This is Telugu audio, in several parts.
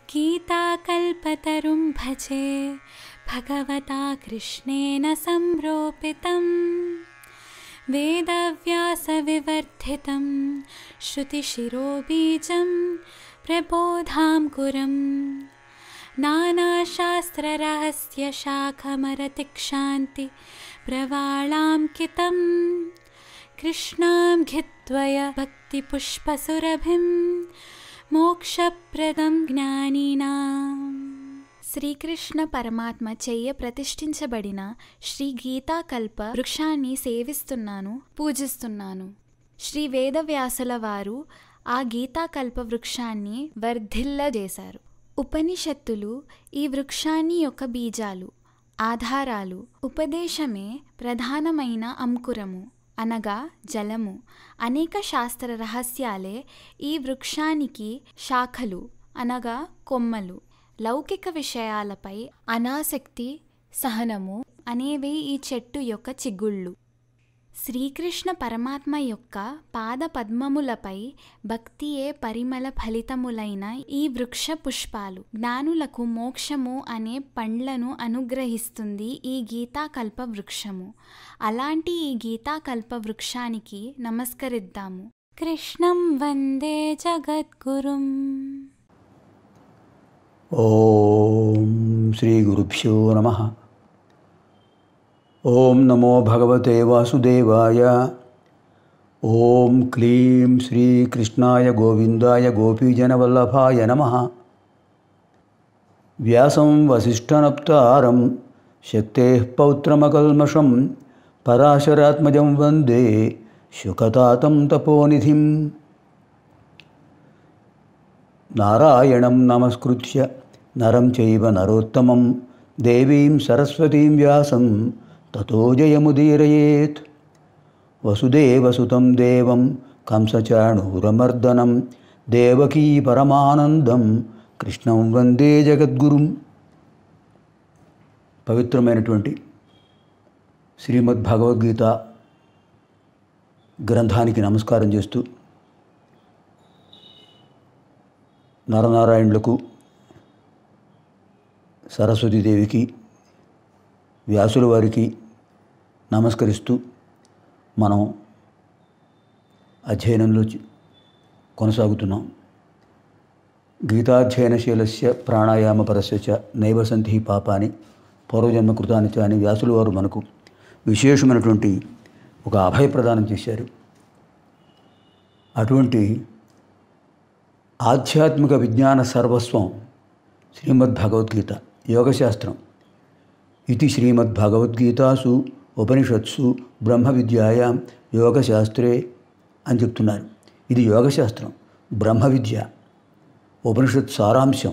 गीताकल्पतरुं भजे भगवता कृष्णेन संरोपितं वेदव्यासविवर्धितं श्रुतिशिरोबीजं प्रबोधाङ्कुरं नानाशास्त्ररहस्यशाखमरतिक्षान्ति प्रवालाङ्कितं कृष्णां घित्वय भक्तिपुष्पसुरभिं మోక్షప్రదం జ్ఞానినాం. శ్రీకృష్ణ పరమాత్మ చెయ్య ప్రతిష్ఠించబడిన శ్రీ గీతాకల్ప వృక్షాన్ని సేవిస్తున్నాను, పూజిస్తున్నాను. శ్రీ వేదవ్యాసుల వారు ఆ గీతాకల్ప వృక్షాన్ని వర్ధిల్లజేశారు. ఉపనిషత్తులు ఈ వృక్షాన్ని యొక్క బీజాలు, ఆధారాలు. ఉపదేశమే ప్రధానమైన అంకురము అనగా జలము. అనేక శాస్త్ర రహస్యాలే ఈ వృక్షానికి శాఖలు అనగా కొమ్మలు. లౌకిక విషయాలపై అనాసక్తి, సహనము అనేవి ఈ చెట్టు యొక్క చిగుళ్ళు. శ్రీకృష్ణ పరమాత్మ యొక్క పాద పద్మములపై భక్తియే పరిమళ ఫలితములైన ఈ వృక్ష పుష్పాలు జ్ఞానులకు మోక్షము అనే పండ్లను అనుగ్రహిస్తుంది ఈ గీతాకల్ప వృక్షము. అలాంటి ఈ గీతాకల్ప వృక్షానికి నమస్కరిద్దాము. కృష్ణం వందే జగద్గురుం. ఓం శ్రీ గురుభ్యో నమః. ఓం నమో భగవతే వాసుదేవాయ. ఓం క్లీం శ్రీకృష్ణాయ గోవిందాయ గోపీజనవల్లభాయ నమః. వ్యాసం వసిష్ఠనప్తారం శక్తేః పౌత్రమకల్మషం పరాశరాత్మజం వందే శుకతాతం తపోనిధిం. నారాయణం నమస్కృత్య నరం చైవ నరోత్తమం దేవీం సరస్వతీం వ్యాసం తతో జయముదీరయేత్. వసుదేవసుతం దేవం కంసచాణూరమర్దనం దేవకీ పరమానందం కృష్ణం వందే జగద్గురుం. పవిత్రమైనటువంటి శ్రీమద్భగవద్గీత గ్రంథానికి నమస్కారం చేస్తూ నరనారాయణులకు, సరస్వతీదేవికి, వ్యాసుల వారికి నమస్కరిస్తూ మనం అధ్యయనంలో కొనసాగుతున్నాం. గీతాధ్యయనశీలస్య ప్రాణాయామపరస్య చ నైవ సంతి పాపాని పూర్వజన్మ కృతాని చ అని వ్యాసుల వారు మనకు విశేషమైనటువంటి ఒక అభయప్రదానం చేశారు. అటువంటి ఆధ్యాత్మిక విజ్ఞాన సర్వస్వం శ్రీమద్భగవద్గీత యోగశాస్త్రం. ఇది శ్రీమద్భగవద్గీతాసు ఉపనిషత్సు బ్రహ్మ విద్యాయాం యోగశాస్త్రే అని చెప్తున్నారు. ఇది యోగశాస్త్రం, బ్రహ్మ విద్య, ఉపనిషత్ సారాంశం,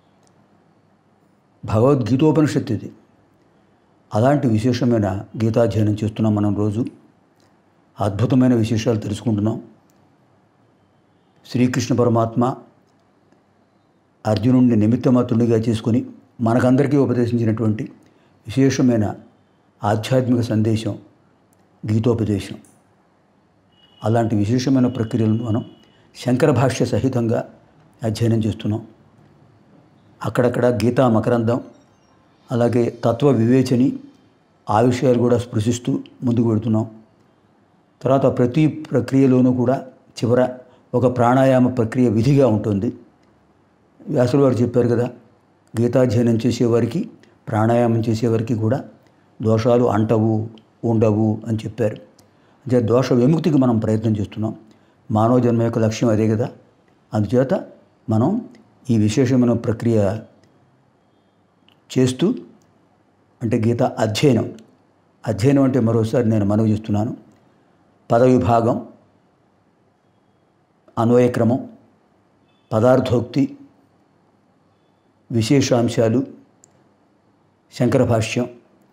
భగవద్గీతోపనిషత్తు ఇది. అలాంటి విశేషమైన గీతాధ్యయనం చేస్తున్నాం మనం. రోజు అద్భుతమైన విశేషాలు తెలుసుకుంటున్నాం. శ్రీకృష్ణ పరమాత్మ అర్జునుడిని నిమిత్తమాత్రుడిగా చేసుకుని మనకందరికీ ఉపదేశించినటువంటి విశేషమైన ఆధ్యాత్మిక సందేశం గీతోపదేశం. అలాంటి విశేషమైన ప్రక్రియలను మనం శంకర భాష్య సహితంగా అధ్యయనం చేస్తున్నాం. అక్కడక్కడ గీతా మకరందం, అలాగే తత్వ వివేచని, ఆ విషయాలు కూడా స్పృశిస్తూ ముందుకు వెళుతున్నాం. తర్వాత ప్రతి ప్రక్రియలోనూ కూడా చివర ఒక ప్రాణాయామ ప్రక్రియ విధిగా ఉంటుంది. వ్యాసుల వారు చెప్పారు కదా, గీతాధ్యయనం చేసేవారికి, ప్రాణాయామం చేసేవారికి కూడా దోషాలు అంటవు, ఉండవు అని చెప్పారు. అంటే దోష విముక్తికి మనం ప్రయత్నం చేస్తున్నాం. మానవ జన్మ యొక్క లక్ష్యం అదే కదా. అందుచేత మనం ఈ విశేషమైన ప్రక్రియ చేస్తూ, అంటే గీత అధ్యయనం అంటే మరోసారి నేను మనవి చేస్తున్నాను, పదవిభాగం, అన్వయక్రమం, పదార్థోక్తి, విశేషాంశాలు, శంకర భాష్యం,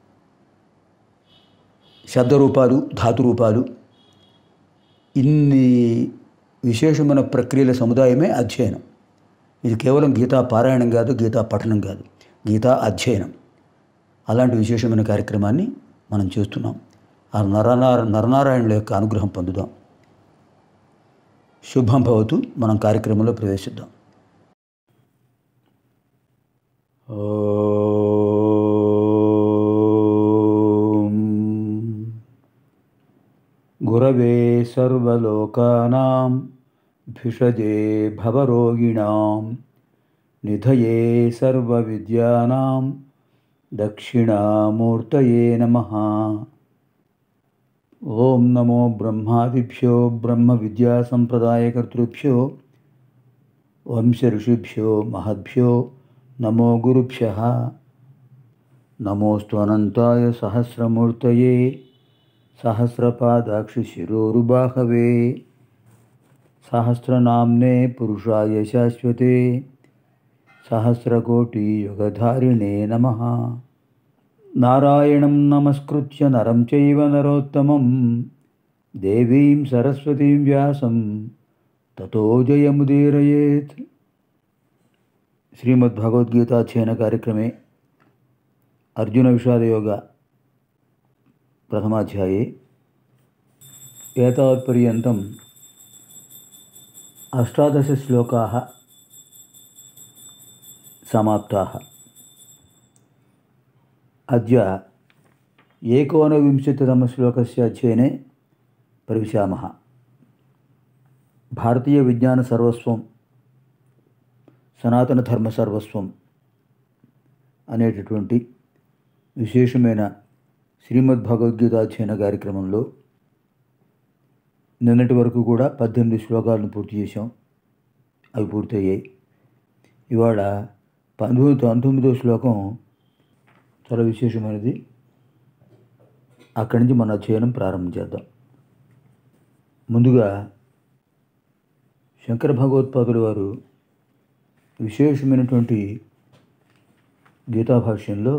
శబ్దరూపాలు, ధాతురూపాలు, ఇన్ని విశేషమైన ప్రక్రియల సముదాయమే అధ్యయనం. ఇది కేవలం గీతా పారాయణం కాదు, గీతా పఠనం కాదు, గీతా అధ్యయనం. అలాంటి విశేషమైన కార్యక్రమాన్ని మనం చేస్తున్నాం. ఆ నరనారాయణుల యొక్క అనుగ్రహం పొందుదాం. శుభం భవతు. మనం కార్యక్రమంలో ప్రవేశిద్దాం. गुरवे सर्वलोकानां भिषजे भवरोगिणां निधये सर्वविद्यानां दक्षिणामूर्तये नमः। ओम नमो ब्रह्मादिभ्यो ब्रह्मविद्यासम्प्रदायकर्तृभ्यो वंश ऋषिभ्यो महद्भ्यो नमो गुरुभ्यः। नमोऽस्तु अनन्ताय सहस्रमूर्तये सहस्रपादाक्षशिरोरुबाहवे सहस्रनाम्ने पुरुषाय शाश्वते सहस्रकोटियुगधारिणे नमः। नारायणं नमस्कृत्य नरं चैव नरोत्तमं देवीं सरस्वतीं व्यासं ततो जयमुदीरयेत्। श्रीमद्भगवद्गीताध्ययन कार्यक्रमे अर्जुन विषाद योग प्रथमाध्याये एतावत्पर्यन्तम् 18 श्लोकाः समाप्ताः। अद्य 19तमश्लोकस्य अध्ययने प्रविशामः। भारतीयविज्ञानसर्वस्वं సనాతనధర్మసర్వస్వం అనేటటువంటి విశేషమైన శ్రీమద్భగవద్గీతాధ్యయన కార్యక్రమంలో నిన్నటి వరకు కూడా 18 శ్లోకాలను పూర్తి చేశాం. అవి పూర్తయ్యాయి. ఇవాళ 19వ శ్లోకం చాలా విశేషమైనది. అక్కడి నుంచి మన అధ్యయనం ప్రారంభం చేద్దాం. ముందుగా శంకర భగవత్పాదుల వారు విశేషమైనటువంటి గీతాభాష్యంలో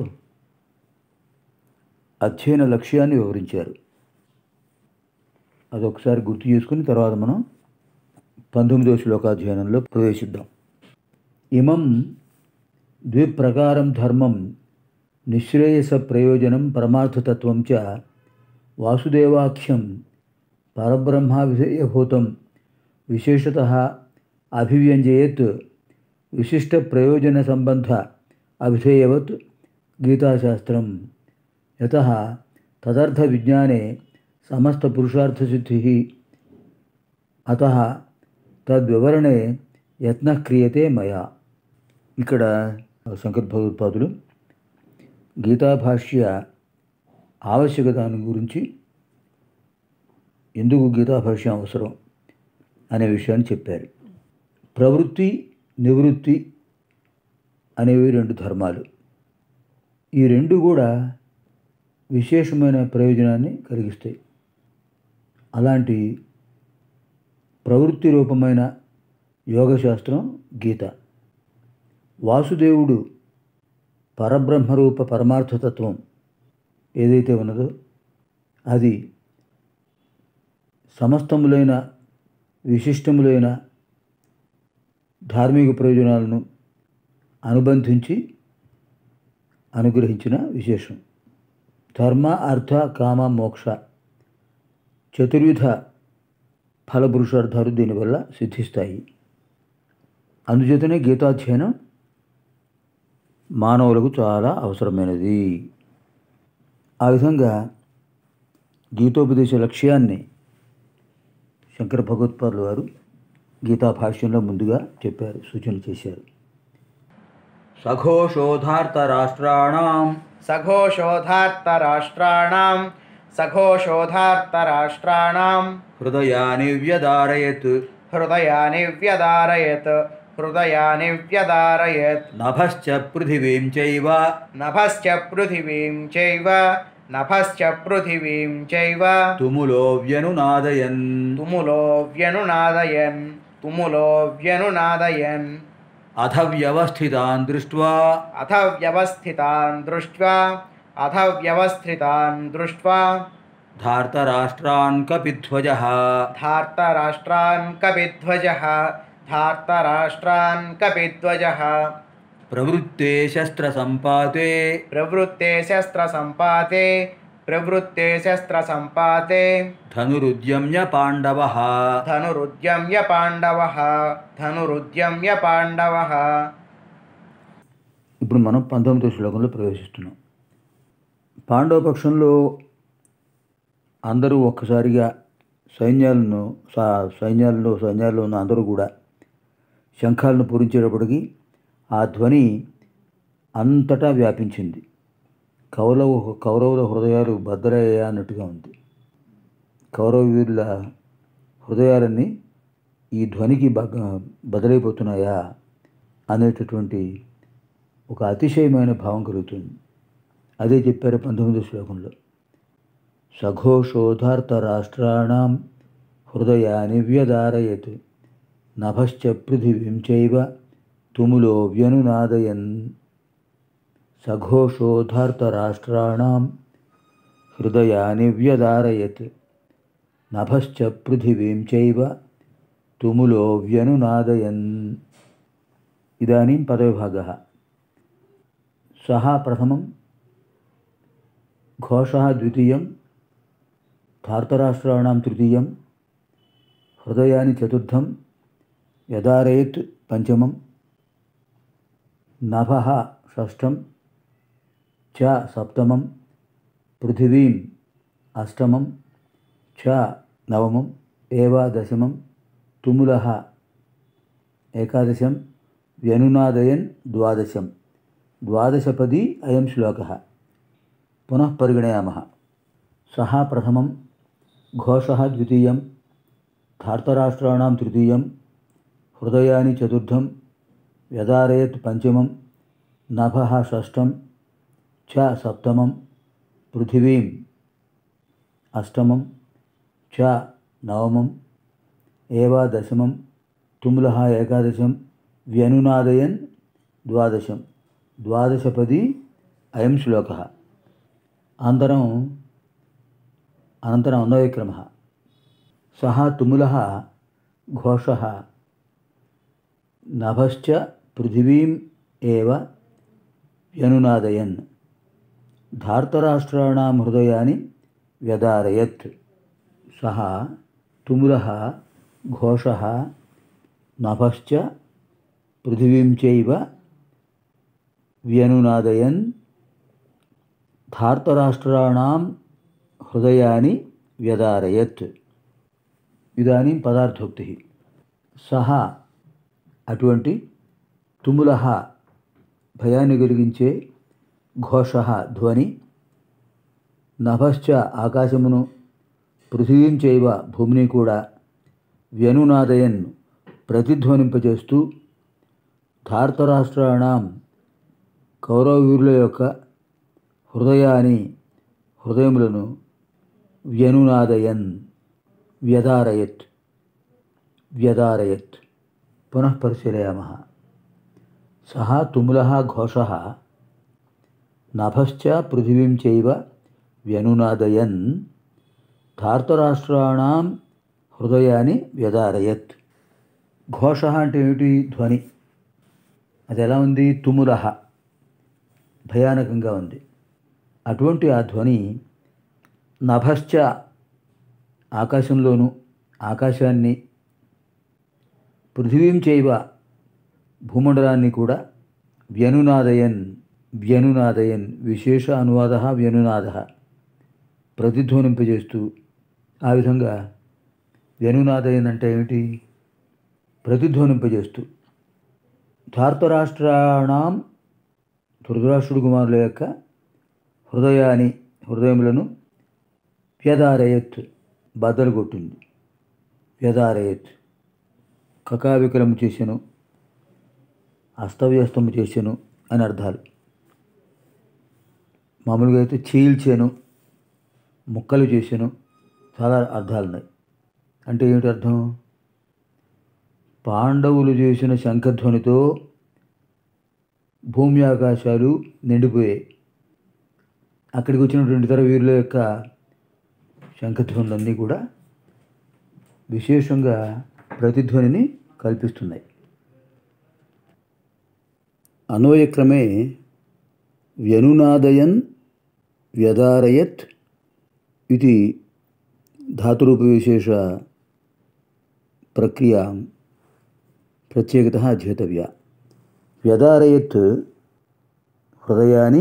అధ్యయన లక్ష్యాన్ని వివరించారు. అదొకసారి గుర్తు చేసుకుని తర్వాత మనం 19వ శ్లోకాధ్యయనంలో ప్రవేశిద్దాం. ఇమం ద్విప్రకారం ధర్మం నిశ్రేయస ప్రయోజనం పరమార్థతత్వం చ వాసుదేవాఖ్యం పరబ్రహ్మవిషయభూతం విశేషతః అభివ్యంజయేత్ విశిష్ట ప్రయోజన సంబంధ అభిధేయవత్ గీతాశాస్త్రం యతః తదర్థ విజ్ఞానే సమస్త పురుషార్థసిద్ధిః అతః తద్వివరణే యత్నః క్రియతే మయా. ఇక్కడ శంకర భగవత్పాదులు గీతాభాష్య ఆవశ్యకత గురించి, ఎందుకు గీతాభాష్యం అవసరం అనే విషయాన్ని చెప్పారు. ప్రవృత్తి నివృత్తి అనేవి 2 ధర్మాలు. ఈ 2 కూడా విశేషమైన ప్రయోజనాన్ని కలిగిస్తాయి. అలాంటి ప్రవృత్తి రూపమైన యోగశాస్త్రం గీత. వాసుదేవుడు పరబ్రహ్మరూప పరమార్థతత్వం ఏదైతే ఉన్నదో అది సమస్తములైన విశిష్టములైన ధార్మిక ప్రయోజనాలను అనుబంధించి అనుగ్రహించిన విశేషం. ధర్మ అర్థ కామ మోక్ష చతుర్విధ ఫలపురుషార్థాలు దీనివల్ల సిద్ధిస్తాయి. అందుచేతనే గీతాధ్యయనం మానవులకు చాలా అవసరమైనది. ఆ విధంగా గీతోపదేశ లక్ష్యాన్ని శంకర భగవత్పాదుల వారు గీతాభాష్యంలో ముందుగా చెప్పారు, సూచన చేశారు. సఘోషోధార్తరాష్ట్రాణం హృదయాని వ్యదారయత్ నభశ్చ పృథివీం చైవ తుములో వ్యనునాదయన్ అథ వ్యవస్థితాన్ దృష్ట్వా ధార్తరాష్ట్రాన్ కపిధ్వజః ప్రవృత్తే శస్త్రసంపాతే ధనురుద్యమ్య పాండవః. ఇప్పుడు మనం 19వ శ్లోకంలో ప్రవేశిస్తున్నాం. పాండవ పక్షంలో అందరూ ఒక్కసారిగా సైన్యాల్లో ఉన్న అందరూ కూడా శంఖాలను పూరించేటప్పటికీ ఆ ధ్వని అంతటా వ్యాపించింది. కౌరవుల హృదయాలు బద్దలయ్యా అన్నట్టుగా ఉంది. కౌరవ వీరుల హృదయాలన్నీ ఈ ధ్వనికి బదలైపోతున్నాయా అనేటటువంటి ఒక అతిశయమైన భావం కలుగుతుంది. అదే చెప్పారు 19వ శ్లోకంలో. సఘోషోధార్త రాష్ట్రాణం హృదయాని వ్యదారయత్ నభశ్చ పృథివీం చైవ తుములో వ్యనునాదయన్. సఘోషోధార్త రాష్ట్రాణం హృదయాని వ్యదారయత్ నభశ్చ పృథివీం చైవ తుములో వ్యనునాదయన్. ఇదానీం పదవిభాగः. సహ ప్రథమం, ఘోషः ద్వితీయం, ధార్తరాష్ట్రాణం తృతీయం, హృదయాని చతుర్థం, వ్యదారయత్ పంచమం, నభః షష్ఠం, చ సప్తమం, పృథివీం అష్టమం, చ నవమం, ఏవ దశమం, తుములః ఏకాదశం, వ్యనునాదయన్ ద్వాదశం. ద్వాదశపదీ అయం శ్లోకः. పునః పరిగణయామः. సహ ప్రథమం, ఘోషः ద్వితీయం, ధార్తరాష్ట్రాణం తృతీయం, హృదయాని చతుర్థం, వ్యదారయత్ పంచమం, నభః షష్ఠం, చ సప్తమం, పృథివీం అష్టమం, చ నవమం, ఏవ దశమం, తుములః ఏకాదశం, వ్యనునాదయన్ ద్వాదశం. ద్వాదశపదీ అయం శ్లోకः. అనంతరం అన్వయక్రమः. సహ తుములః ఘోషः నభశ్చ పృథివీం ఏవ వ్యనునాదయన్ ధార్తరాష్ట్రాణం హృదయాని వ్యదారయత్. సహ తుములః ఘోషः నభశ్చ పృథివీం చైవ వ్యనునాదయన్ ధార్తరాష్ట్రాణం హృదయాని వ్యదారయత్. ఇదానీం పదార్థోక్తి. సహ అటువంటి, తుములః భయాన్ని కలిగించే, ఘోషः ధ్వని, నభశ్చ ఆకాశమును, పృథివీం చైవ భూమిని కూడా, వ్యనునాదయన్ ప్రతిధ్వనింపజేస్తూ, ధార్తరాష్ట్రాణం కౌరవవీరుల యొక్క హృదయములను, వ్యనునాదయన్ వ్యదారయత్. పునః పరిశీలయామः. సహ తుములః ఘోషः నభశ్చ పృథివీం చైవ వ్యనునాదయన్ ధార్తరాష్ట్రాణం హృదయాని వ్యదారయత్. ఘోషः అంటే ఏమిటి? ధ్వని. అది ఎలా ఉంది? తుములః, భయానకంగా ఉంది. అటువంటి ఆ ధ్వని నభశ్చ ఆకాశంలోను, ఆకాశాన్ని, పృథివీం చైవ భూమండలాన్ని కూడా, వ్యనునాదయన్ విశేష అనువాదः వ్యనునాదः ప్రతిధ్వనింపజేస్తూ, ఆ విధంగా వ్యనునాదయన్ అంటే ఏమిటి? ప్రతిధ్వనింపజేస్తూ, ధార్తరాష్ట్రాణం ధృతరాష్ట్రుడి కుమారుల యొక్క హృదయములను వ్యదారయత్ బద్దలు కొట్టింది. వ్యదారయత్ కకావికలము చేసెను, అస్తవ్యస్తము చేసెను అని అర్థాలు. మామూలుగా అయితే చీల్చెను, ముక్కలు చేసెను, చాలా అర్థాలు ఉన్నాయి. అంటే ఏమిటి అర్థం? పాండవులు చేసిన శంఖధ్వనితో భూమి ఆకాశాలు నిండిపోయాయి. అక్కడికి వచ్చినటువంటి ఇతర వీరుల యొక్క శంఖధ్వనులన్నీ కూడా విశేషంగా ప్రతిధ్వనిని కల్పిస్తున్నాయి. అన్వయక్రమే వ్యనునాదయన్ వ్యదారయత్ ఇది ధాతురూపవిశేష ప్రక్రియ ప్రత్యేకతः అధ్యేతవ్యా. వ్యదారయత్ హృదయాని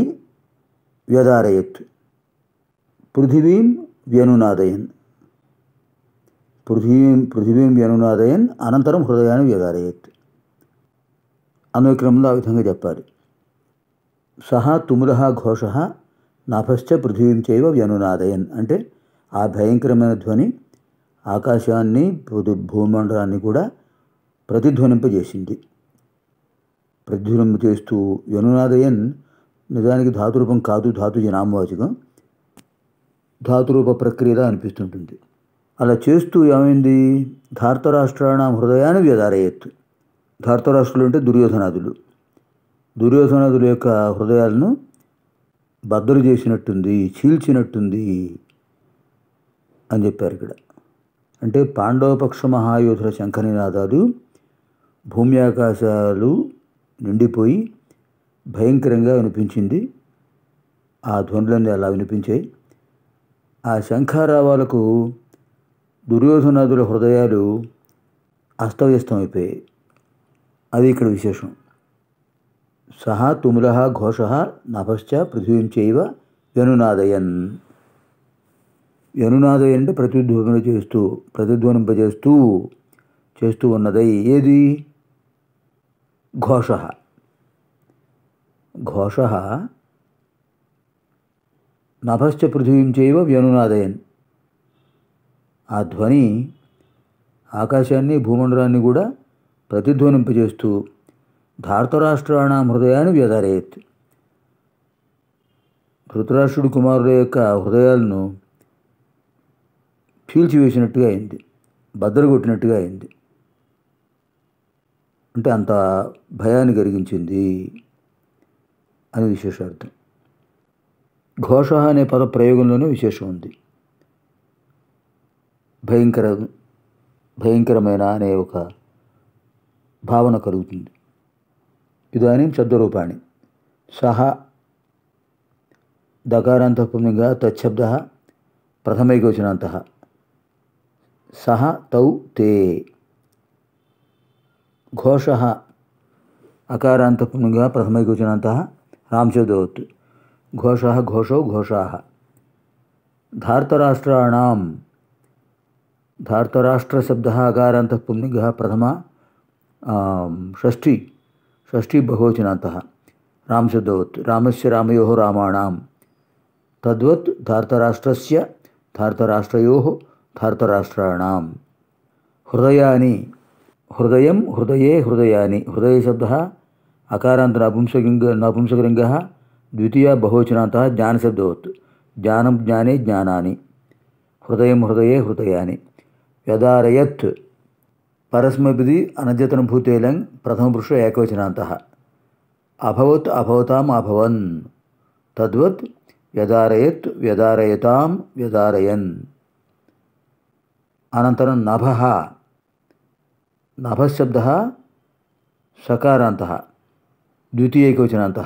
వ్యదారయత్, పృథివీం వ్యనునాదయన్. పృథివీం వ్యనునాదయన్ అనంతరం హృదయాన్ని వ్యదారయత్. అన్వయక్రమంలో ఆ విధంగా చెప్పాలి. సహా తుములః ఘోషః నాభశ్చ పృథివీం చైవ వ్యనునాదయన్ అంటే ఆ భయంకరమైన ధ్వని ఆకాశాన్ని భూమండలాన్ని కూడా ప్రతిధ్వనింపజేసింది. ప్రతిధ్వనింప చేస్తూ వ్యనునాదయన్ నిజానికి ధాతురూపం కాదు, ధాతుజ నామవాచకం, ధాతురూప ప్రక్రియలా అనిపిస్తుంటుంది. అలా చేస్తూ ఏమైంది? ధార్తరాష్ట్రాణం హృదయాన్ని వ్యదారయత్. ధార్తరాష్ట్రులు అంటే దుర్యోధనాదులు. దుర్యోధనాదుల యొక్క హృదయాలను బద్దలు చేసినట్టుంది, చీల్చినట్టుంది అని చెప్పారు ఇక్కడ. అంటే పాండవపక్ష మహాయోధుల శంఖనినాదాలు భూమి ఆకాశాలు నిండిపోయి భయంకరంగా వినిపించింది. ఆ ధ్వనులన్నీ అలా వినిపించాయి. ఆ శంఖారావాలకు దుర్యోధనాదుల హృదయాలు అస్తవ్యస్తమైపోయాయి. అది ఇక్కడ విశేషం. సహా తుములః ఘోషః నభశ్చ పృథివీం చైవ వ్యనునాదయన్. వ్యనునాదయన్ అంటే ప్రతిధ్వనింపజేస్తూ చేస్తూ ఉన్నదై. ఏది? ఘోషః. ఘోషః నభశ్చ పృథివీం చైవ వ్యనునాదయన్. ఆ ధ్వని ఆకాశాన్ని భూమండలాన్ని కూడా ప్రతిధ్వనింపజేస్తూ ధార్తరాష్ట్రాణం హృదయాన్ని వ్యదారయత్. ధృతరాష్ట్రుడి కుమారుల యొక్క హృదయాలను చీల్చివేసినట్టుగా అయింది, బద్దలుగొట్టినట్టుగా అయింది. అంటే అంత భయాన్ని కలిగించింది అని విశేషార్థం. ఘోష అనే పద ప్రయోగంలోనే విశేషం ఉంది. భయంకరమైన అనే ఒక భావన కలుగుతుంది. ఇదానీం శబ్దరూపాణి. సహ దకారాంతః పుంలింగः తచ్చబ్దः ప్రథమైకవచనాంతః. సహ తౌ తే. ఘోషః అకారాంతః పుంలింగः ప్రథమైకవచనాంతః రామశబ్దవత్. ఘోషः ఘోషౌ ఘోషాः. ధార్తరాష్ట్రాణం. ధార్తరాష్ట్రశబ్దः అకారాంతః పుంలింగः ప్రథమ షష్ఠీ బహువచనాంతః రామశబ్దవత్. రామస్య రామయోః రామాణం. తద్వత్ ధార్తరాష్ట్రస్య ధార్తరాష్ట్రయోః ధార్తరాష్ట్రాణం. హృదయాని. హృదయం హృదయే హృదయాని. హృదయశబ్దः అకారాంత నపుంసకలింగः ద్వితీయ బహువచనాంతः జ్ఞానశబ్దవత్. జ్ఞానం జ్ఞానే జ్ఞానాని. హృదయం హృదయే హృదయాని. వ్యదారయత్ పరస్మైపది అనద్యతనభూతేలం ప్రథమపురుష ఏకవచనాంతః. అభవత్ అభవతాం అభవన్. తద్వత్ వ్యదారయత్ వ్యదారయతాం వ్యదారయన్. అనంతరం నభః. నభశబ్దः సకారాంతः ద్వితీయైకవచనాంతः.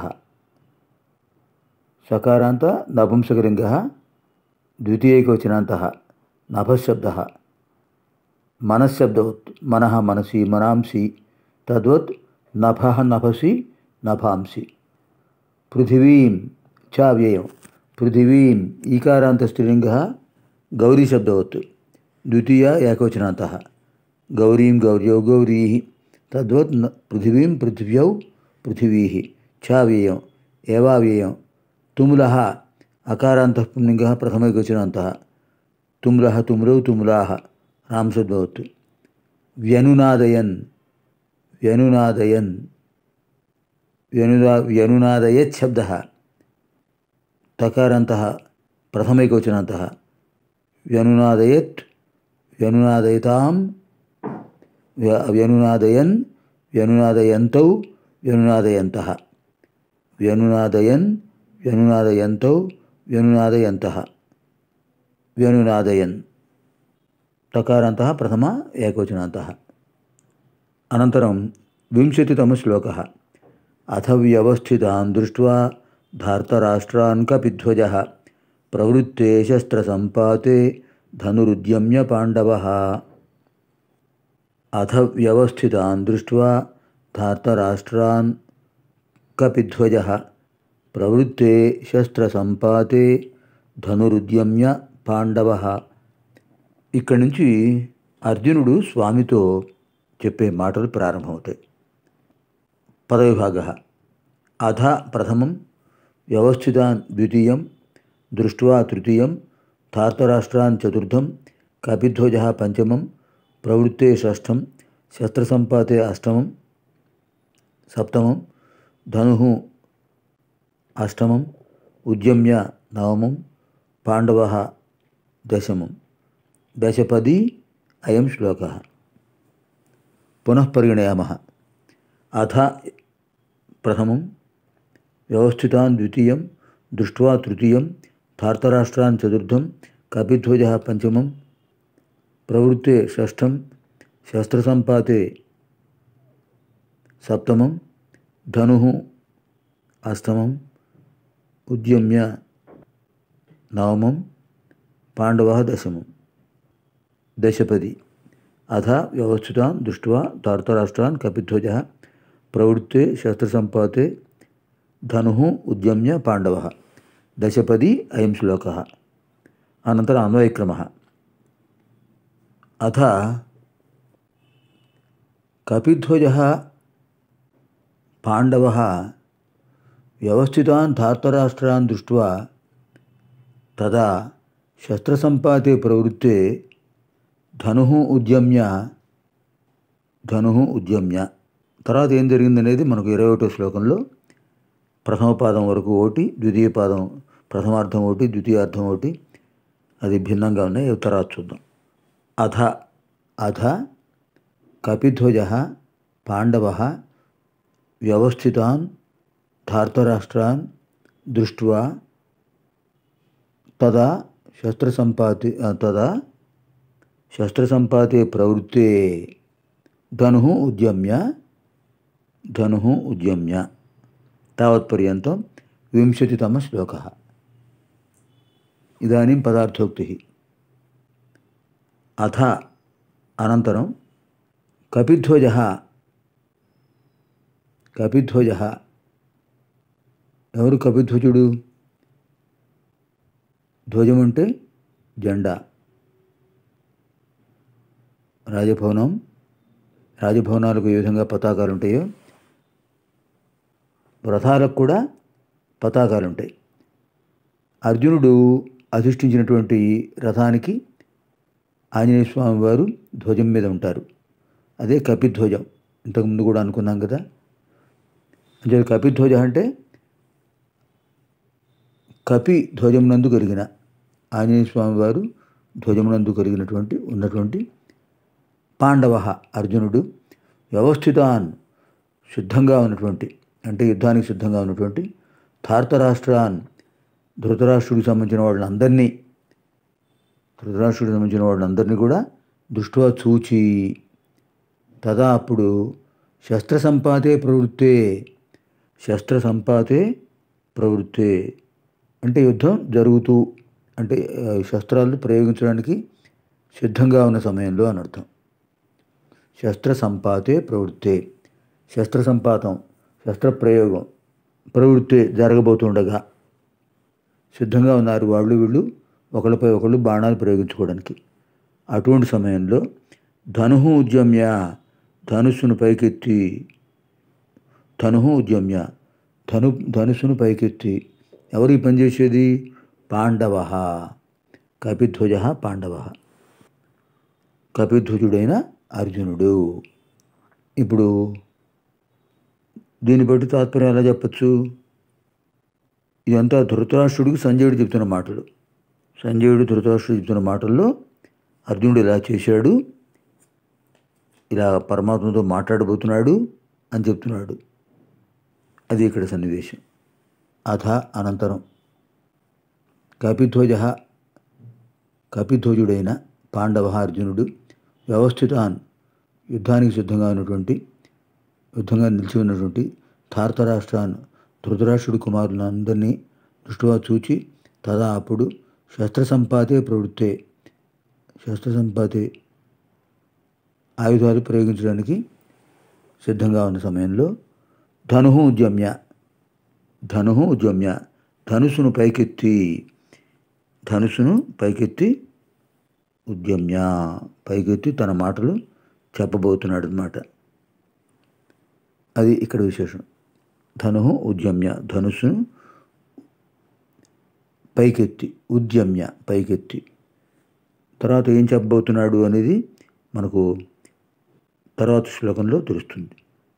సకారాంత నపుంసకలింగः ద్వితీయైకవచనాంతः నభశబ్దः. మనశ్శబ్దవత్. మనః మనసి మనాంసి. తద్వత్ నభః నభసి నభాంసి. పృథివీం చ వ్యయం. పృథివీం ఈకారాంత స్త్రీలింగः గౌరీశబ్దవత్. ద్వితీయ ఏకవచనాంతः. గౌరీం గౌర్యౌ గౌరీః. తద్వత్ పృథివీం పృథివ్యౌ పృథివీః. చ వ్యయం ఏవా వ్యయం. తుములః అకారాంతః పుంలింగः ప్రథమైకవచనాంతः. తుమ్లః తుమ్లౌ తుమ్లాః. రామశబ్దవత్. వ్యనునాదయన్. వ్యనునాదయన్. వ్యనునాదయత్ శబ్దः తకారాంతः ప్రథమైకవచనాంతः. వ్యనునాదయత్ వ్యనునాదయతాం వ్యనునాదయన్ వ్యనునాదయంతౌ వ్యనునాదయంతః. వ్యనునాదయన్ వ్యనునాదయంతౌ వ్యనునాదయంతః. వ్యనునాదయన్ తకారాంతः ప్రథమ ఏకవచనాంతः. అనంతరం 20తమ శ్లోకः. అథ వ్యవస్థితాన్ దృష్ట్వా ధార్తరాష్ట్రాన్ కపిధ్వజः ప్రవృత్తే శస్త్రసంపాతే ధనురుద్యమ్య పాండవः. అథ వ్యవస్థితాన్ దృష్ట్వా ధార్తరాష్ట్రాన్ కపిధ్వజः ప్రవృత్తే శస్త్రసంపాతే ధనురుద్యమ్య పాండవः. ఇక్కడి నుంచి అర్జునుడు స్వామితో చెప్పే మాటలు ప్రారంభమవుతాయి. పదవిభాగ అథ ప్రథమం వ్యవస్థితాన్ ద్వితీయం దృష్ట్వా తృతీయం ధార్తరాష్ట్రాన్ చతుర్థం కపిధ్వజ పంచమం ప్రవృత్తే షష్ఠం శస్త్రసంపాతే అష్టమం సప్తమం ధను అష్టమం ఉద్యమ్య నవమం పాండవ దశమం దశపది అయం శ్లోక. పునః పరిగణయామः. అథ ప్రథమం వ్యవస్థితాన్ ద్వితీయం దృష్ట్వా తృతీయం ధార్తరాష్ట్రాన్ చతుర్థం కపిధ్వజ పంచమం ప్రవృత్తే షష్ఠం శస్త్రసంపాతే సప్తమం ధను అష్టమం ఉద్యమ్య నవమం పాండవ దశమం దశపది. అథ వ్యవస్థితాన్ దృష్ట్వా ధార్తరాష్ట్రాన్ కపిధ్వజ ప్రవృత్తే శస్త్రసంపాతే ధను ఉద్యమ్య పాండవ దశపది అయం శ్లోక. అనంతరం అన్వయక్రమ. అథ కపిధ్వజ పాండవ వ్యవస్థితాన్ ధార్తరాష్ట్రాన్ దృష్ట్వా తదా శస్త్రసంపాతే ప్రవృత్తే ధను ఉద్యమ్య తర్వాత ఏం జరిగిందనేది మనకు 21వ శ్లోకంలో ప్రథమ పాదం వరకు ఒకటి, ద్వితీయ పాదం ప్రథమార్థం ఒకటి, ద్వితీయార్థం ఒకటి, అది భిన్నంగా ఉన్నాయి. తర్వాత చూద్దాం. అథ కపిధ్వజ పాండవ వ్యవస్థితాన్ ధార్తరాష్ట్రాన్ దృష్ట్వా తదా శస్త్రసంపాతే ప్రవృత్తే ధను ఉద్యమ్య తావత్పర్యంతం 20తమ శ్లోక. ఇదానీం పదార్థోక్తి. అథ అనంతరం కపిధ్వజ ఎవరు కపిధ్వజుడు? ధ్వజం అంటే జెండా. రాజభవనాలకు ఏ విధంగా పతాకాలు ఉంటాయో రథాలకు కూడా పతాకాలు ఉంటాయి. అర్జునుడు అధిష్ఠించినటువంటి రథానికి ఆంజనేయ స్వామి వారు ధ్వజం మీద ఉంటారు. అదే కపిధ్వజం. ఇంతకుముందు కూడా అనుకున్నాం కదా. అంటే కపిధ్వజ అంటే కపి ధ్వజమునందు కలిగిన ఆంజనేయ స్వామి వారు ధ్వజమునందు ఉన్నటువంటి పాండవ అర్జునుడు వ్యవస్థితాన్ సిద్ధంగా ఉన్నటువంటి, అంటే యుద్ధానికి సిద్ధంగా ఉన్నటువంటి ధార్తరాష్ట్రాన్ ధృతరాష్ట్రుడికి సంబంధించిన వాళ్ళందరినీ కూడా దృష్ట్వా చూచి తదా అప్పుడు శస్త్రసంపాతే ప్రవృత్తే అంటే యుద్ధం జరుగుతూ, అంటే శస్త్రాలు ప్రయోగించడానికి సిద్ధంగా ఉన్న సమయంలో అని అర్థం. శస్త్రసంపాతే ప్రవృత్తే, శస్త్రప్రయోగం ప్రవృత్తే జరగబోతుండగా సిద్ధంగా ఉన్నారు వీళ్ళు ఒకళ్ళపై ఒకళ్ళు బాణాలు ప్రయోగించుకోవడానికి. అటువంటి సమయంలో ధనుస్సును పైకెత్తి ఎవరు ఈ పనిచేసేది? పాండవ, కపిధ్వజ పాండవ, కపిధ్వజుడైన అర్జునుడు. ఇప్పుడు దీన్ని బట్టి తాత్పర్యం ఎలా చెప్పచ్చు? ఇదంతా ధృతరాష్ట్రుడికి సంజయుడు చెప్తున్న మాటలు. ధృతరాష్ట్రుడు చెప్తున్న మాటల్లో అర్జునుడు ఇలా చేశాడు, ఇలా పరమాత్మతో మాట్లాడబోతున్నాడు అని చెప్తున్నాడు. అది ఇక్కడ సన్నివేశం. అథ అనంతరం కపిధ్వజుడైన పాండవ అర్జునుడు వ్యవస్థితాన్ యుద్ధానికి సిద్ధంగా నిలిచి ఉన్నటువంటి ధార్తరాష్ట్రాన్ ధృతరాష్ట్రుడి కుమారులందరినీ దృష్ట్యా చూచి తదా అప్పుడు శస్త్రసంపాతే ప్రవృత్తే ఆయుధాలు ప్రయోగించడానికి సిద్ధంగా ఉన్న సమయంలో ధను ఉద్యమ్య ధనుసును పైకెత్తి ఉద్యమ్య పైకెత్తి తన మాటలు చెప్పబోతున్నాడు అన్నమాట. అది ఇక్కడ విశేషం. ధను ఉద్యమ్య, ధనుస్సును పైకెత్తి, ఉద్యమ్య పైకెత్తి. తర్వాత ఏం చెప్పబోతున్నాడు అనేది మనకు తర్వాత శ్లోకంలో తెలుస్తుంది.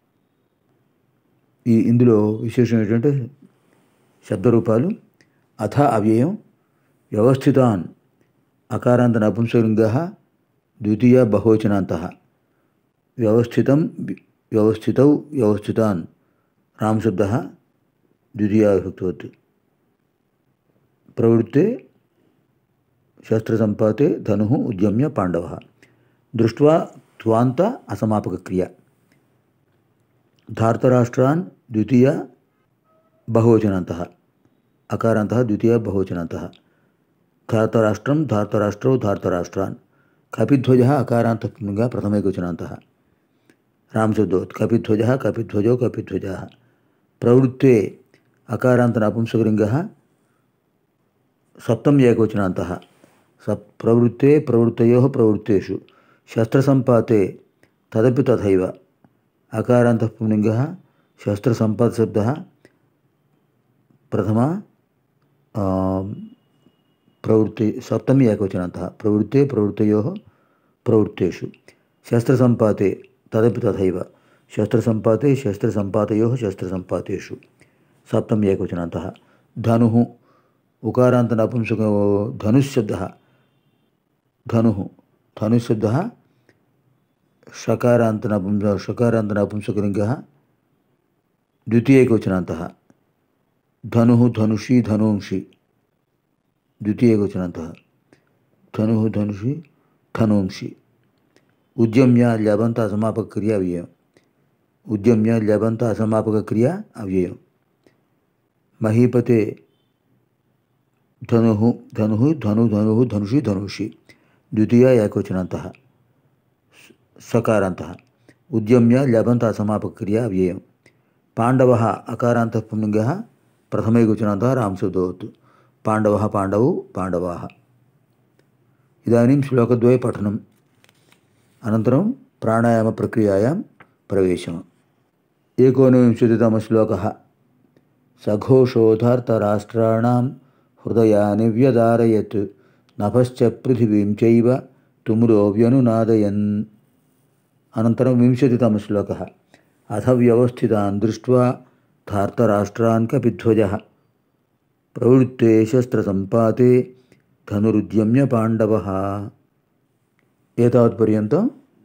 ఇందులో విశేషం ఏంటంటే శబ్దరూపాలు అథ అవ్యయం వ్యవస్థితాన్ అకారాంత నపుంసకలింగః ద్వితీయ బహువచనాంతః వ్యవస్థితం వ్యవస్థితౌ వ్యవస్థితాన్ రామశబ్దః ద్వితీయ విభక్తివత్ ప్రవృత్తే శస్త్రసంపాతే ధనుః ఉద్యమ్య పాండవः దృష్ట్వా త్వాంత అసమాపక క్రియ ధార్తరాష్ట్రాన్ ద్వితీయ బహువచనాంతః అకారాంతః ద్వితీయ బహువచనాంతః ధార్తరాష్ట్రం ధార్తరాష్ట్రౌ ధార్తరాష్ట్రాన్ కపిధ్వజः అకారాంతః పుల్లింగः ప్రథమైకవచనాంతః రామశబ్దవత్ కపిధ్వజः కపిధ్వజౌ కపిధ్వజాः ప్రవృత్తే అకారాంత నపుంసకలింగः సప్తం ఏకవచనాంతః ప్రవృత్తే ప్రవృత్తయోః ప్రవృత్తేషు శస్త్రసంపాతే తదపి తథైవ అకారాంతః పుల్లింగः శస్త్రసంపాతశబ్దः ప్రథమ ప్రవృత్తి సప్తమి ఏకవచనాంతః ప్రవృత్తే ప్రవృత్తయోః ప్రవృత్తేషు శస్త్రసంపాతే తదపి తథైవ శస్త్రసంపాతే శస్త్రసంపాతయోః శస్త్రసంపాతేషు సప్తమి ఏకవచనాంతః ధనుః ఉకారాంత నపుంసక ధనుశబ్దः ధనుః ధనుశబ్దः షకారాంత నపుంసకలింగः ద్వితీయైకవచనాంతః ధనుః ధనుషి ధనూంషి ద్వితీయైకవచనాంతః ధనుః ధనుషి ధనూంషి ఉద్యమ్య లబంత అసమాపక క్రియ అవ్యయం ఉద్యమ్య లబంత అసమాపక క్రియ అవ్యయం మహీపతే ధనుః ధనుః ధను ధనుః ధనుషి ధనుషి ద్వితీయ ఏకవచనాంతః సకారాంతః ఉద్యమ్య లబంత అసమాపక క్రియ అవ్యయం పాండవः అకారాంతః పుల్లింగः ప్రథమైకవచనాంతः రామశబ్దవత్ పాండవः పాండవౌ పాండవాः. ఇదానీం శ్లోకద్వయ పఠనం అనంతరం ప్రాణాయామ ప్రక్రియాయాం ప్రవేశం. 19తమः శ్లోకः సఘోషోధార్తరాష్ట్రాణాం హృదయాని వ్యదారయత్ నభశ్చ పృథివీం చైవ తుమ్రో వ్యనునాదయన్. అనంతరం 20తమः శ్లోకः అథ వ్యవస్థితాన్ దృష్ట్వా ధార్తరాష్ట్రాన్ కపిధ్వజः ప్రవృత్తే శస్త్రసంపాతే ధనురుద్యమ్య పాండవः. ఏతావత్పర్యంతం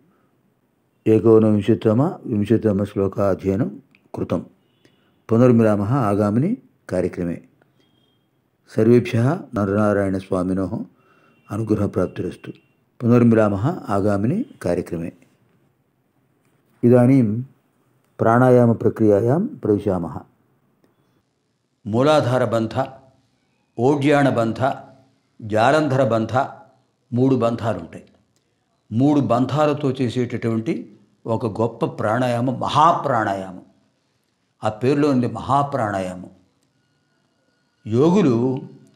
19-20 శ్లోకాధ్యయనం కృతం. పునర్మిలామः ఆగామిని కార్యక్రమే. సర్వేభ్యः నరనారాయణస్వామినోः అనుగ్రహప్రాప్తిరస్తు. పునర్మిలామः ఆగామిని కార్యక్రమే. ఇదానీం ప్రాణాయామ ప్రక్రియాయాం ప్రవిశామः. మూలాధార బంధ, ఓడ్యాణ బంధ, జాలంధర బంధ, 3 బంధాలు ఉంటాయి. 3 బంధాలతో చేసేటటువంటి ఒక గొప్ప ప్రాణాయామం మహాప్రాణాయామం. ఆ పేరులో ఉంది మహాప్రాణాయామం. యోగులు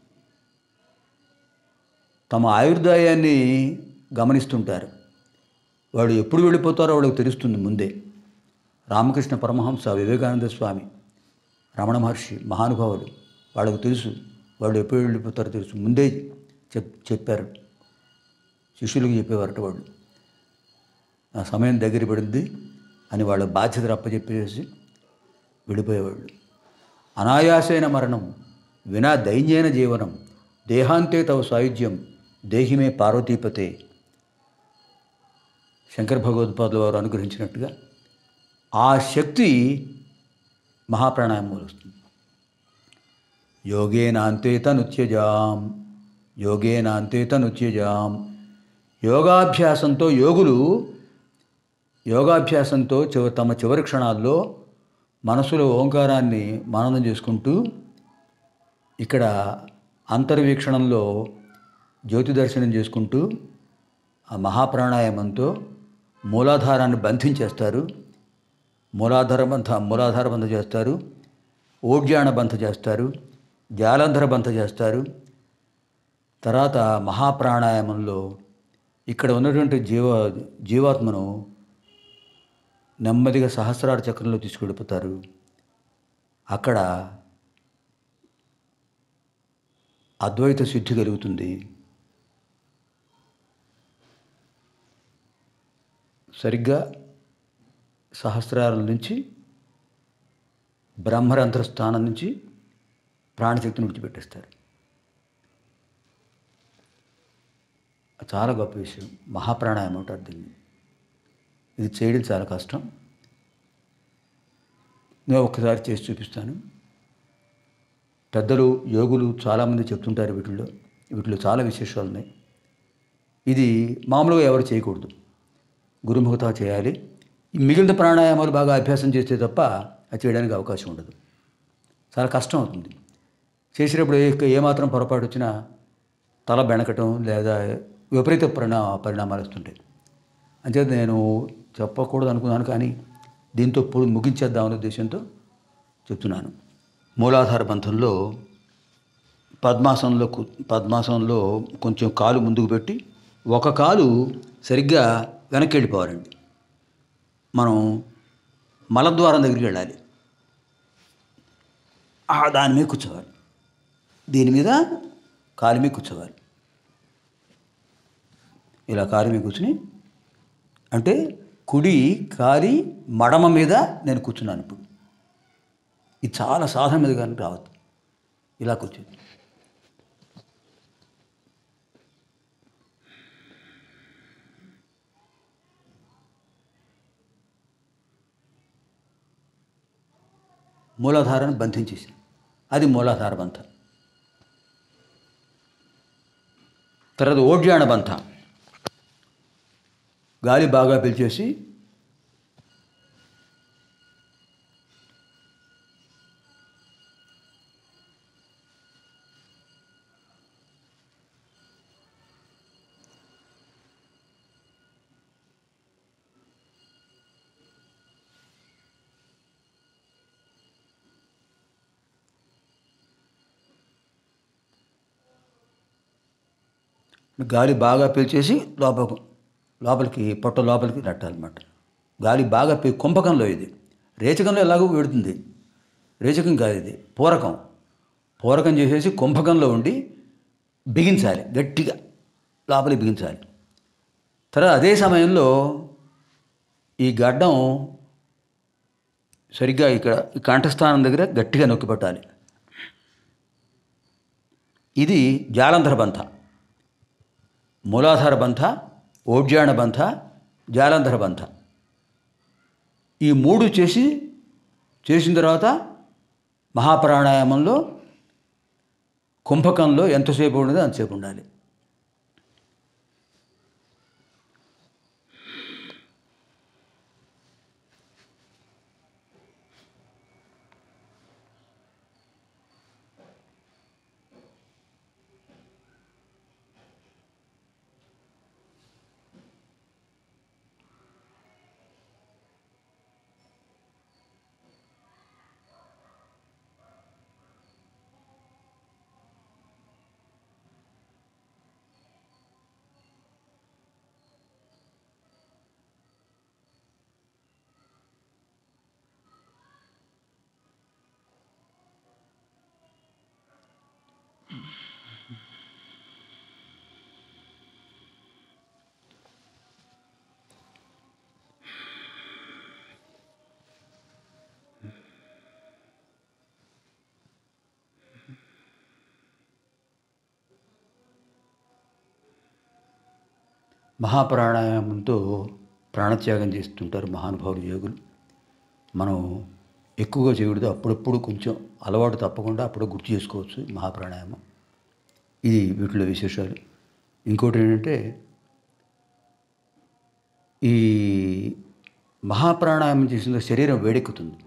తమ ఆయుర్దాయాన్ని గమనిస్తుంటారు. వాడు ఎప్పుడు వెళ్ళిపోతారో వాళ్ళకి తెలుస్తుంది ముందే. రామకృష్ణ పరమహంస, వివేకానంద స్వామి, రమణ మహర్షి మహానుభావులు వాళ్ళకు తెలుసు వాళ్ళు ఎప్పుడు వెళ్ళిపోతారో తెలుసు. ముందే చెప్పారు, శిష్యులకు చెప్పేవారట వాళ్ళు. ఆ సమయం దగ్గర పడింది అని వాళ్ళ బాధ్యతలు అప్పచెప్పేసి వెళ్ళిపోయేవాళ్ళు. అనాయాసైన మరణం వినా దైన్యేన జీవనం దేహాంతే తవ సాయుధ్యం దేహిమే పార్వతీపతే. శంకర భగవత్పాదుల వారు అనుగ్రహించినట్టుగా ఆ శక్తి మహాప్రాణాయామం వస్తుంది. యోగేనాంతే తనుత్యజాం, యోగేనాంతే తనుత్యజాం. యోగాభ్యాసంతో యోగాభ్యాసంతో తమ చివరి క్షణాల్లో మనసులో ఓంకారాన్ని మననం చేసుకుంటూ ఇక్కడ అంతర్వీక్షణంలో జ్యోతి దర్శనం చేసుకుంటూ ఆ మహాప్రాణాయామంతో మూలాధారాన్ని బంధించేస్తారు. మూలాధార బంధ చేస్తారు, ఓడ్యాణ బంధ చేస్తారు, జాలంధర బంధ చేస్తారు. తర్వాత మహాప్రాణాయామంలో ఇక్కడ ఉన్నటువంటి జీవాత్మను నెమ్మదిగా సహస్రార చక్రంలో తీసుకెళ్ళిపోతారు. అక్కడ అద్వైత సిద్ధి కలుగుతుంది. సరిగ్గా సహస్రారం నుంచి బ్రహ్మరంధ్ర స్థానం నుంచి ప్రాణశక్తిని విడిచిపెట్టేస్తారు. చాలా గొప్ప విషయం. మహాప్రాణాయామం అంటారు దీన్ని. ఇది చేయడం చాలా కష్టం. నేను ఒక్కసారి చేసి చూపిస్తాను. పెద్దలు యోగులు చాలామంది చెప్తుంటారు వీటిలో చాలా విశేషాలు ఉన్నాయి. ఇది మామూలుగా ఎవరు చేయకూడదు, గురుముఖత చేయాలి. ఈ మిగిలిన ప్రాణాయామాలు బాగా అభ్యాసం చేస్తే తప్ప అది చేయడానికి అవకాశం ఉండదు. చాలా కష్టం అవుతుంది. చేసేటప్పుడు ఏమాత్రం పొరపాటు వచ్చినా తల బెణకటం లేదా విపరీత పరిణామాలు వస్తుంటాయి. అంచేత నేను చెప్పకూడదు అనుకున్నాను, కానీ దీంతో ముగించేద్దామనే ఉద్దేశంతో చెప్తున్నాను. మూలాధార బంధంలో పద్మాసనంలో కొంచెం కాలు ముందుకు పెట్టి ఒక కాలు సరిగ్గా వెనక్కి వెళ్ళిపోవాలండి. మనం మలద్వారం దగ్గరికి వెళ్ళాలి. దాని మీద కూర్చోవాలి. దీని మీద కాలు మీద కూర్చోవాలి. ఇలా కాలు మీద కూర్చుని, అంటే కుడి కాలి మడమ మీద నేను కూర్చున్నాను. ఇప్పుడు ఇది చాలా సాధన మీద కానీ రావద్దు. ఇలా కూర్చోండి. మూలాధారాన్ని బంధించేసి, అది మూలాధార బంధ. తర్వాత ఓడ్యాణ బంధ. గాలి బాగా పీల్చేసి గాలి బాగా పీల్చేసి లోపలికి పొట్ట లోపలికి నెట్టాలన్నమాట. గాలి బాగా కుంభకంలో, ఇది రేచకంలో ఎలాగో పెడుతుంది. రేచకం కాదు, ఇది పూరకం చేసేసి కుంభకంలో ఉండి బిగించాలి, గట్టిగా లోపలికి బిగించాలి. తర్వాత అదే సమయంలో ఈ గడ్డం సరిగ్గా ఇక్కడ ఈ కంఠస్థానం దగ్గర గట్టిగా నొక్కి పట్టాలి. ఇది జాలంధర బంధ. మూలాధార బంధ, ఓడ్యాణ బంధ, జాలంధర బంధ. ఈ మూడు చేసిన తర్వాత మహాప్రాణాయామంలో కుంభకంలో ఎంతసేపు ఉండదో అంతసేపు ఉండాలి. మహాప్రాణాయామంతో ప్రాణత్యాగం చేస్తుంటారు మహానుభావులు, యోగులు. మనం ఎక్కువగా చేయకూడదు. అప్పుడప్పుడు కొంచెం అలవాటు తప్పకుండా అప్పుడు గుర్తు చేసుకోవచ్చు మహాప్రాణాయామం. ఇది వీటిలో విశేషాలు. ఇంకోటి ఏంటంటే, ఈ మహాప్రాణాయామం చేసిన శరీరం వేడెక్కుతుంది.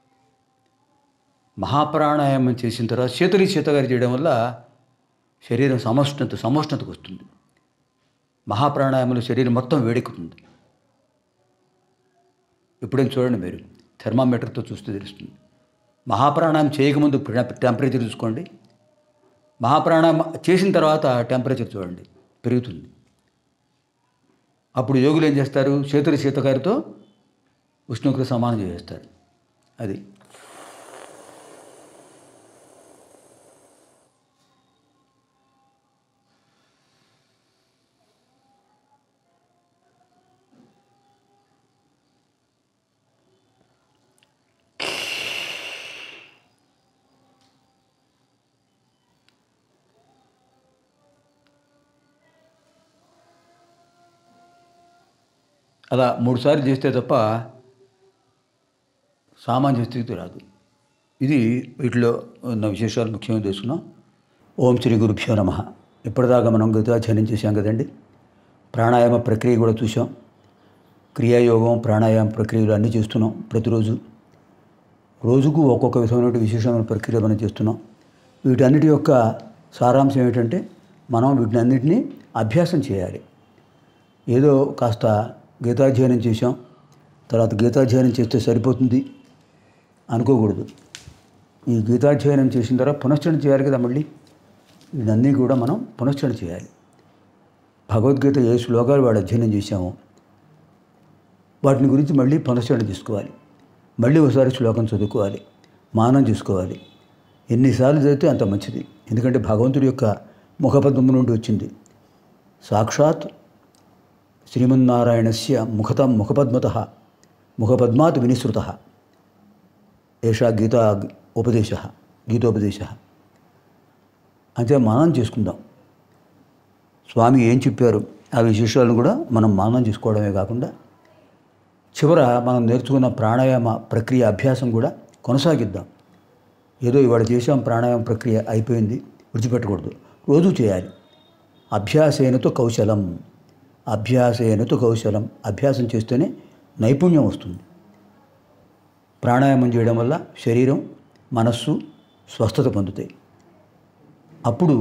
మహాప్రాణాయామం చేసిన తర్వాత శీతగారి చేయడం వల్ల శరీరం సమోష్ణతకు వస్తుంది. మహాప్రాణాయామంలో శరీరం మొత్తం వేడెక్కుతుంది. ఎప్పుడైనా చూడండి, మీరు థెర్మామీటర్తో చూస్తే తెలుస్తుంది. మహాప్రాణాయామం చేయకముందు టెంపరేచర్ చూసుకోండి, మహాప్రాణాయామం చేసిన తర్వాత టెంపరేచర్ చూడండి, పెరుగుతుంది. అప్పుడు యోగులు ఏం చేస్తారు? చేతులు శీతకారితో ఉష్ణోగ్రత సమానం చేస్తారు. అది అలా 3 సార్లు చేస్తే తప్ప సామాన్య స్థితి రాదు. ఇది వీటిలో ఉన్న విశేషాలు ముఖ్యంగా తెలుసుకున్నాం. ఓం శ్రీ గురుభ్యో నమః. ఇప్పటిదాకా మనం గీతాధ్యయనం చేశాం కదండి. ప్రాణాయామ ప్రక్రియ కూడా చూసాం. క్రియాయోగం, ప్రాణాయామ ప్రక్రియలు అన్నీ చేస్తున్నాం. ప్రతిరోజు రోజుకు ఒక్కొక్క విధమైన విశేషమైన ప్రక్రియ మనం చేస్తున్నాం. వీటన్నిటి యొక్క సారాంశం ఏమిటంటే మనం వీటినన్నిటినీ అభ్యాసం చేయాలి. ఏదో కాస్త గీతాధ్యయనం చేసాం, తర్వాత గీతాధ్యయనం చేస్తే సరిపోతుంది అనుకోకూడదు. ఈ గీతాధ్యయనం చేసిన తర్వాత పునశ్చరణ చేయాలి కదా. మళ్ళీ ఇవన్నీ కూడా మనం పునశ్చరణ చేయాలి. భగవద్గీత ఏ శ్లోకాలు వాడు అధ్యయనం చేశామో వాటిని గురించి మళ్ళీ పునశ్చరణ చేసుకోవాలి. మళ్ళీ ఒకసారి శ్లోకం చదువుకోవాలి, మానం చేసుకోవాలి. ఎన్నిసార్లు చదివితే అంత మంచిది. ఎందుకంటే భగవంతుడి యొక్క ముఖపద్మం నుండి వచ్చింది. సాక్షాత్ శ్రీమన్నారాయణస్య ముఖపద్మతః ముఖపద్మాత్ వినిసృతః ఏషా గీతోపదేశ. అంటే మానం చేసుకుందాం. స్వామి ఏం చెప్పారు ఆ విశేషాలను కూడా మనం మానం చేసుకోవడమే కాకుండా చివర మనం నేర్చుకున్న ప్రాణాయామ ప్రక్రియ అభ్యాసం కూడా కొనసాగిద్దాం. ఏదో ఇవాళ చేసాం, ప్రాణాయామ ప్రక్రియ అయిపోయింది, విడిచిపెట్టకూడదు. రోజు చేయాలి. అభ్యాసేనతో కౌశలం. అభ్యాసం చేస్తేనే నైపుణ్యం వస్తుంది. ప్రాణాయామం చేయడం వల్ల శరీరం, మనస్సు స్వస్థత పొందుతాయి. అప్పుడు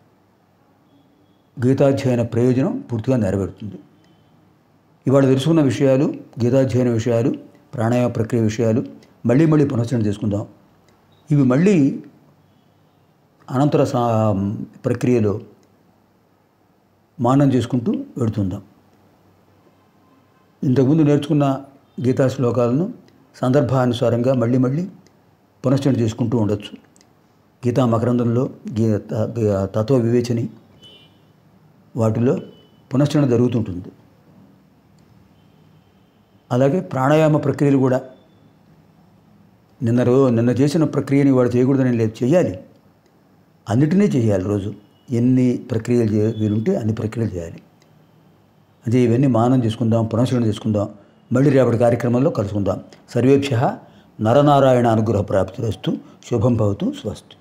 గీతాధ్యయన ప్రయోజనం పూర్తిగా నెరవేరుతుంది. ఇవాళ తెలుసుకున్న విషయాలు, గీతాధ్యయన విషయాలు, ప్రాణాయామ ప్రక్రియ విషయాలు మళ్ళీ పునశ్చరణ చేసుకుందాం. ఇవి మళ్ళీ అనంతర ప్రక్రియలో మానం చేసుకుంటూ వెడుతుందాం. ఇంతకుముందు నేర్చుకున్న గీతా శ్లోకాలను సందర్భానుసారంగా మళ్ళీ పునశ్చరణ చేసుకుంటూ ఉండొచ్చు. గీతా మకరందంలో తత్వ వివేచని వాటిలో పునశ్చరణ జరుగుతుంటుంది. అలాగే ప్రాణాయామ ప్రక్రియలు కూడా నిన్న చేసిన ప్రక్రియని వాడు చేయకూడదని లేదు, చేయాలి. అన్నిటినీ చేయాలి. రోజు ఎన్ని ప్రక్రియలు వీలుంటే అన్ని ప్రక్రియలు చేయాలి. అంటే ఇవన్నీ మానం చేసుకుందాం, పునశ్చరణ చేసుకుందాం. మళ్ళీ రేపటి కార్యక్రమంలో కలుసుకుందాం. సర్వేభ్యః నరనారాయణ అనుగ్రహ ప్రాప్తిరస్తు. శుభం భవతు. స్వస్తి.